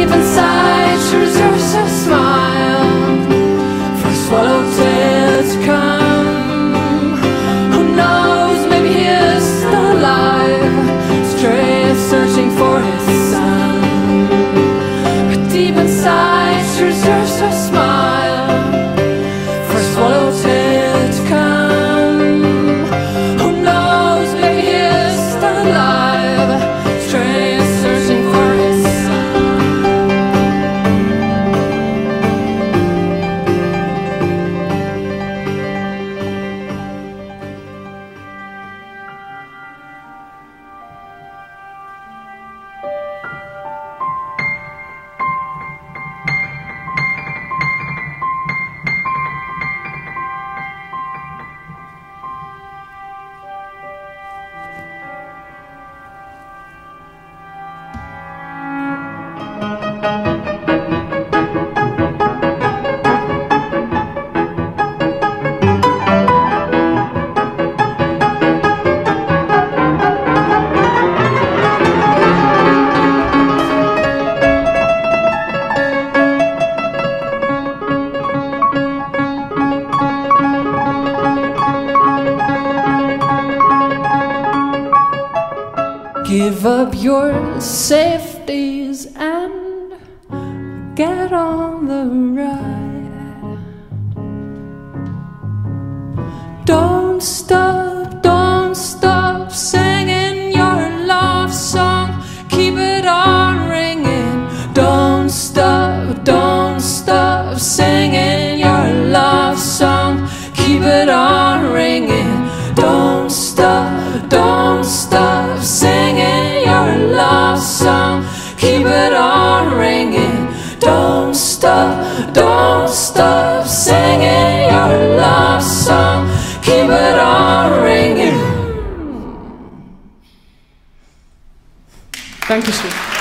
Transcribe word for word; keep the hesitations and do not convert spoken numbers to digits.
deep inside she reserves her smile for a swallowtail to come. Who knows, maybe he is still alive, stray searching for his son. But deep inside she reserves her smile for a swallowtail to come. Who knows, maybe he is still alive, stray searching for his son. Give up your safeties and get on the ride. Don't stop, don't stop singing your love song. Keep it on ringing. Don't stop, don't stop singing your love song. Keep it on ringing. Don't stop, don't stop singing your love song. Keep it on ringing. Don't stop, don't stop singing your love song. Keep it on ringing. Dankeschön.